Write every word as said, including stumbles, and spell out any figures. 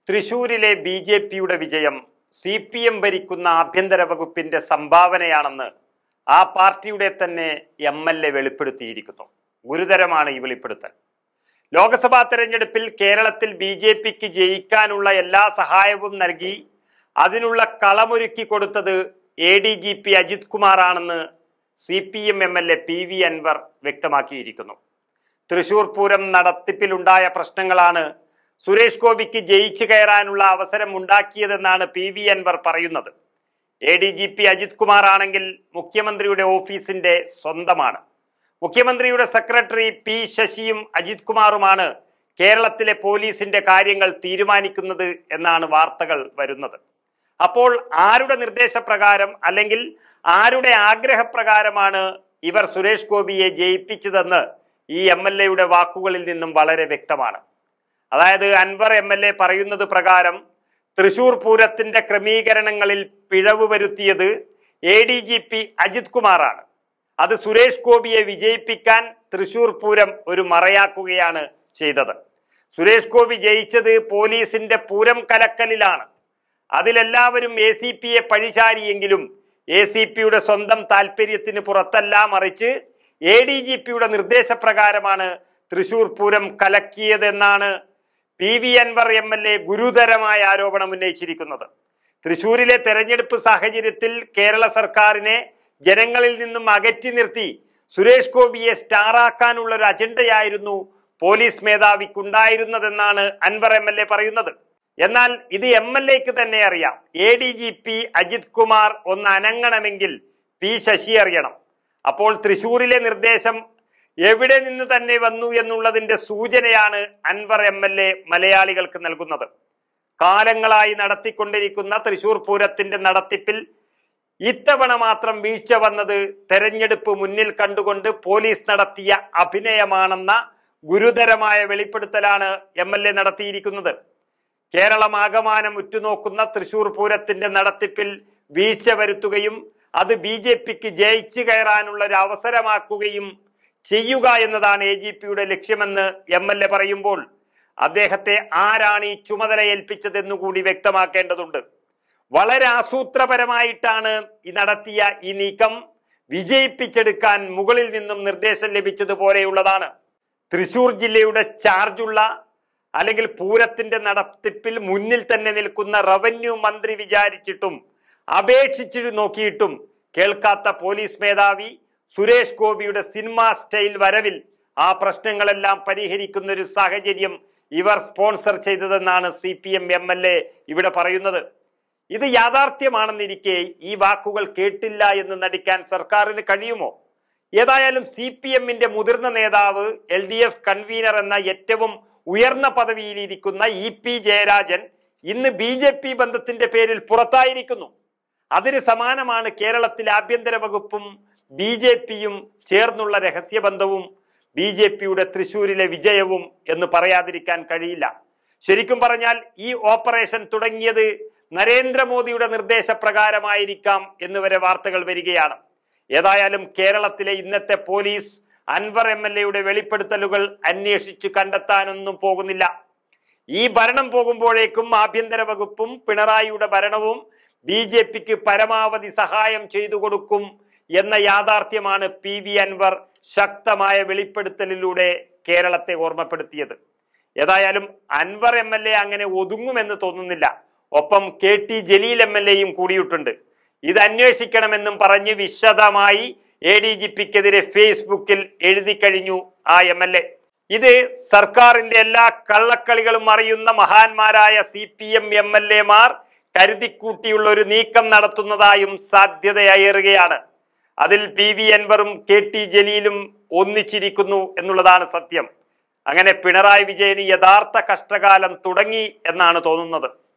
തൃശൂരിലെ B J പിയുടെ വിജയം സി പി എം ഭരിക്കുന്ന ആഭ്യന്തര വകുപ്പിന്റെ സംഭാവനയാണെന്ന് ആ പാർട്ടിയുടെ തന്നെ എം എൽ എ വെളിപ്പെടുത്തിയിരിക്കുന്നു. ഗുരുതരമാണ് ഈ വെളിപ്പെടുത്തൽ. ലോക്സഭാ തെരഞ്ഞെടുപ്പിൽ കേരളത്തിൽ ബി ജെ പിക്ക് ജയിക്കാനുള്ള എല്ലാ സഹായവും നൽകി അതിനുള്ള കളമൊരുക്കി കൊടുത്തത് A D G P Ajith കുമാറാണെന്ന് C P M M L A P V Anvar വ്യക്തമാക്കിയിരിക്കുന്നു. തൃശൂർ പൂരം നടത്തിപ്പിലുണ്ടായ പ്രശ്നങ്ങളാണ് സുരേഷ് ഗോപിക്ക് ജയിച്ചു കയറാനുള്ള അവസരം ഉണ്ടാക്കിയതെന്നാണ് പി വി അൻവർ പറയുന്നത്. A D G P Ajith Kumar ആണെങ്കിൽ മുഖ്യമന്ത്രിയുടെ ഓഫീസിന്റെ സ്വന്തമാണ്. മുഖ്യമന്ത്രിയുടെ സെക്രട്ടറി പി ശശിയും അജിത് കുമാറുമാണ് കേരളത്തിലെ പോലീസിന്റെ കാര്യങ്ങൾ തീരുമാനിക്കുന്നത് എന്നാണ് വാർത്തകൾ വരുന്നത്. അപ്പോൾ ആരുടെ നിർദ്ദേശപ്രകാരം അല്ലെങ്കിൽ ആരുടെ ആഗ്രഹപ്രകാരമാണ് ഇവർ സുരേഷ് ഗോപിയെ ജയിപ്പിച്ചതെന്ന് ഈ എം എൽ എയുടെ വാക്കുകളിൽ നിന്നും വളരെ വ്യക്തമാണ്. അതായത് അൻവർ എം എൽ എ പറയുന്നത് പ്രകാരം തൃശൂർ പൂരത്തിന്റെ ക്രമീകരണങ്ങളിൽ പിഴവ് വരുത്തിയത് A D G P Ajith കുമാറാണ്. അത് സുരേഷ് ഗോപിയെ വിജയിപ്പിക്കാൻ തൃശൂർ പൂരം ഒരു മറയാക്കുകയാണ് ചെയ്തത്. സുരേഷ് ഗോപി ജയിച്ചത് പോലീസിന്റെ പൂരം കലക്കലിലാണ്. അതിലെല്ലാവരും എ സി പിയെ പഴിചാരിയെങ്കിലും എ സി പിയുടെ സ്വന്തം താല്പര്യത്തിന് പുറത്തല്ല, മറിച്ച് എ ഡി ജി പിയുടെ നിർദ്ദേശപ്രകാരമാണ് തൃശൂർ പൂരം കലക്കിയതെന്നാണ് P V Anvar M L A ഗുരുതരമായ ആരോപണം ഉന്നയിച്ചിരിക്കുന്നത്. തൃശൂരിലെ തെരഞ്ഞെടുപ്പ് സാഹചര്യത്തിൽ കേരള സർക്കാരിനെ ജനങ്ങളിൽ നിന്നും അകറ്റി നിർത്തി സുരേഷ് ഗോപിയെ സ്റ്റാറാക്കാനുള്ള ഒരു അജണ്ടയായിരുന്നു പോലീസ് മേധാവിക്കുണ്ടായിരുന്നതെന്നാണ് അൻവർ എം എൽ എ പറയുന്നത്. എന്നാൽ ഇത് എം എൽ എക്ക് തന്നെ അറിയാം. A D G P Ajith Kumar ഒന്ന് അനങ്ങണമെങ്കിൽ പി ശശി അറിയണം. അപ്പോൾ തൃശൂരിലെ നിർദ്ദേശം എവിടെ നിന്ന് തന്നെ വന്നു എന്നുള്ളതിന്റെ സൂചനയാണ് അൻവർ എം എൽ എ മലയാളികൾക്ക് നൽകുന്നത്. കാലങ്ങളായി നടത്തിക്കൊണ്ടിരിക്കുന്ന തൃശൂർ പൂരത്തിന്റെ നടത്തിപ്പിൽ ഇത്തവണ മാത്രം വീഴ്ച വന്നത് തെരഞ്ഞെടുപ്പ് മുന്നിൽ കണ്ടുകൊണ്ട് പോലീസ് നടത്തിയ അഭിനയമാണെന്ന ഗുരുതരമായ വെളിപ്പെടുത്തലാണ് എം എൽ എ നടത്തിയിരിക്കുന്നത്. കേരളമാകമാനം ഉറ്റുനോക്കുന്ന തൃശൂർ പൂരത്തിന്റെ നടത്തിപ്പിൽ വീഴ്ച വരുത്തുകയും അത് ബി ജെ പിക്ക് ജയിച്ചു കയറാനുള്ള ഒരു അവസരമാക്കുകയും ചെയ്യുക എന്നതാണ് എ ജി പിയുടെ ലക്ഷ്യമെന്ന് എം എൽ എ പറയുമ്പോൾ അദ്ദേഹത്തെ ആരാണ് ഈ ചുമതല ഏൽപ്പിച്ചതെന്നു കൂടി വ്യക്തമാക്കേണ്ടതുണ്ട്. വളരെ ആസൂത്രപരമായിട്ടാണ് ഈ നടത്തിയ ഈ നീക്കം വിജയിപ്പിച്ചെടുക്കാൻ മുകളിൽ നിന്നും നിർദ്ദേശം ലഭിച്ചതുപോലെയുള്ളതാണ്. തൃശൂർ ജില്ലയുടെ ചാർജുള്ള അല്ലെങ്കിൽ പൂരത്തിന്റെ നടത്തിപ്പിൽ മുന്നിൽ തന്നെ നിൽക്കുന്ന റവന്യൂ മന്ത്രി വിചാരിച്ചിട്ടും അപേക്ഷിച്ചു നോക്കിയിട്ടും കേൾക്കാത്ത പോലീസ് മേധാവി സുരേഷ് ഗോപിയുടെ സിനിമാ സ്റ്റൈൽ വരവിൽ ആ പ്രശ്നങ്ങളെല്ലാം പരിഹരിക്കുന്ന ഒരു സാഹചര്യം ഇവർ സ്പോൺസർ ചെയ്തതെന്നാണ് C P M M L A ഇവിടെ പറയുന്നത്. ഇത് യാഥാർത്ഥ്യമാണെന്നിരിക്കെ ഈ വാക്കുകൾ കേട്ടില്ല എന്ന് നടിക്കാൻ സർക്കാരിന് കഴിയുമോ? ഏതായാലും സി പി എമ്മിന്റെ മുതിർന്ന നേതാവ്, എൽ ഡി എഫ് കൺവീനർ എന്ന ഏറ്റവും ഉയർന്ന പദവിയിലിരിക്കുന്ന ഇ പി ജയരാജൻ ഇന്ന് ബി ജെ പി ബന്ധത്തിന്റെ പേരിൽ പുറത്തായിരിക്കുന്നു. അതിന് സമാനമാണ് കേരളത്തിലെ ആഭ്യന്തര വകുപ്പും ബി ജെ പിയും ചേർന്നുള്ള രഹസ്യബന്ധവും ബി ജെ പിയുടെ തൃശൂരിലെ വിജയവും എന്ന് പറയാതിരിക്കാൻ കഴിയില്ല. ശരിക്കും പറഞ്ഞാൽ ഈ ഓപ്പറേഷൻ തുടങ്ങിയത് നരേന്ദ്രമോദിയുടെ നിർദ്ദേശപ്രകാരമായിരിക്കാം എന്നുവരെ വാർത്തകൾ വരികയാണ്. ഏതായാലും കേരളത്തിലെ ഇന്നത്തെ പോലീസ് അൻവർ എം എൽ എയുടെ വെളിപ്പെടുത്തലുകൾ അന്വേഷിച്ചു കണ്ടെത്താനൊന്നും പോകുന്നില്ല. ഈ ഭരണം പോകുമ്പോഴേക്കും ആഭ്യന്തര വകുപ്പും പിണറായിയുടെ ഭരണവും ബി ജെ പിക്ക് പരമാവധി സഹായം ചെയ്തു കൊടുക്കും എന്ന യാഥാർത്ഥ്യമാണ് പി വി അൻവർ ശക്തമായ വെളിപ്പെടുത്തലിലൂടെ കേരളത്തെ ഓർമ്മപ്പെടുത്തിയത്. ഏതായാലും അൻവർ എം എൽ എ അങ്ങനെ ഒതുങ്ങുമെന്ന് തോന്നുന്നില്ല. ഒപ്പം K T Jaleel M L എയും കൂടിയിട്ടുണ്ട്. ഇത് അന്വേഷിക്കണമെന്നും പറഞ്ഞ് വിശദമായി എ ഡി ജി പിക്കെതിരെ ഫേസ്ബുക്കിൽ എഴുതി കഴിഞ്ഞു ആ എം എൽ എ. ഇത് സർക്കാരിന്റെ എല്ലാ കള്ളക്കളികളും അറിയുന്ന മഹാന്മാരായ C P M M L എമാർ കരുതിക്കൂട്ടിയുള്ള ഒരു നീക്കം നടത്തുന്നതായും സാധ്യതയേറുകയാണ്. അതിൽ പി വി അൻവറും കെ ടി ജലീലും ഒന്നിച്ചിരിക്കുന്നു എന്നുള്ളതാണ് സത്യം. അങ്ങനെ പിണറായി വിജയന് യഥാർത്ഥ കഷ്ടകാലം തുടങ്ങി എന്നാണ് തോന്നുന്നത്.